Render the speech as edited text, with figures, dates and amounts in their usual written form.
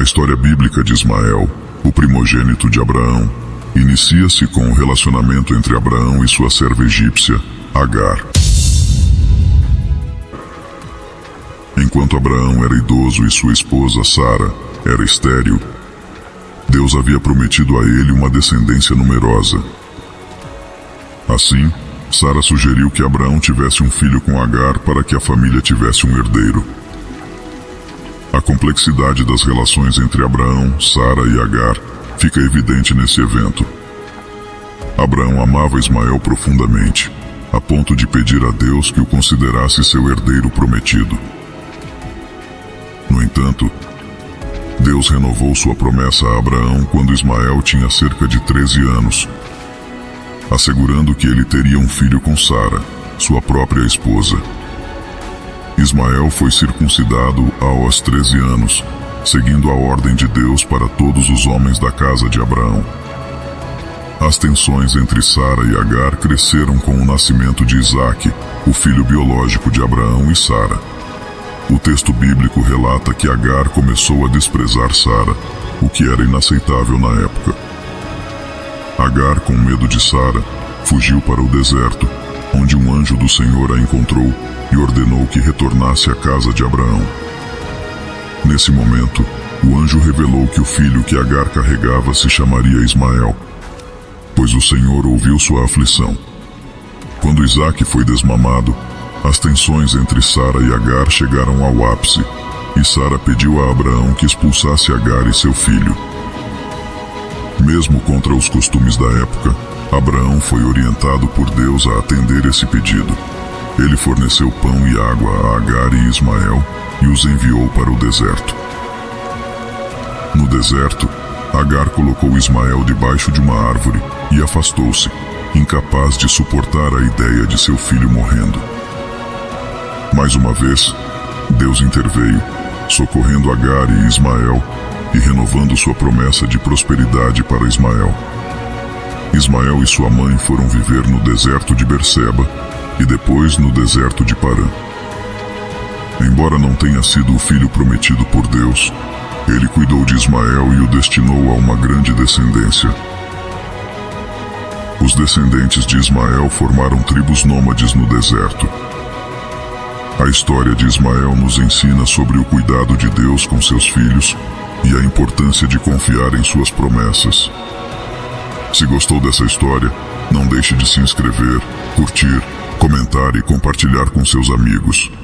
história bíblica de Ismael, o primogênito de Abraão, inicia-se com o relacionamento entre Abraão e sua serva egípcia, Agar. Enquanto Abraão era idoso e sua esposa, Sara, era estéril, Deus havia prometido a ele uma descendência numerosa. Assim, Sara sugeriu que Abraão tivesse um filho com Agar para que a família tivesse um herdeiro. A complexidade das relações entre Abraão, Sara e Agar fica evidente nesse evento. Abraão amava Ismael profundamente, a ponto de pedir a Deus que o considerasse seu herdeiro prometido. No entanto, Deus renovou sua promessa a Abraão quando Ismael tinha cerca de 13 anos, assegurando que ele teria um filho com Sara, sua própria esposa. Ismael foi circuncidado aos 13 anos, seguindo a ordem de Deus para todos os homens da casa de Abraão. As tensões entre Sara e Agar cresceram com o nascimento de Isaque, o filho biológico de Abraão e Sara. O texto bíblico relata que Agar começou a desprezar Sara, o que era inaceitável na época. Agar, com medo de Sara, fugiu para o deserto, onde um anjo do Senhor a encontrou e ordenou que retornasse à casa de Abraão. Nesse momento, o anjo revelou que o filho que Agar carregava se chamaria Ismael, pois o Senhor ouviu sua aflição. Quando Isaque foi desmamado, as tensões entre Sara e Agar chegaram ao ápice, e Sara pediu a Abraão que expulsasse Agar e seu filho. Mesmo contra os costumes da época, Abraão foi orientado por Deus a atender esse pedido. Ele forneceu pão e água a Agar e Ismael e os enviou para o deserto. No deserto, Agar colocou Ismael debaixo de uma árvore e afastou-se, incapaz de suportar a ideia de seu filho morrendo. Mais uma vez, Deus interveio, socorrendo Agar e Ismael e renovando sua promessa de prosperidade para Ismael. Ismael e sua mãe foram viver no deserto de Berseba e depois no deserto de Parã. Embora não tenha sido o filho prometido por Deus, ele cuidou de Ismael e o destinou a uma grande descendência. Os descendentes de Ismael formaram tribos nômades no deserto. A história de Ismael nos ensina sobre o cuidado de Deus com seus filhos e a importância de confiar em suas promessas. Se gostou dessa história, não deixe de se inscrever, curtir, comentar e compartilhar com seus amigos.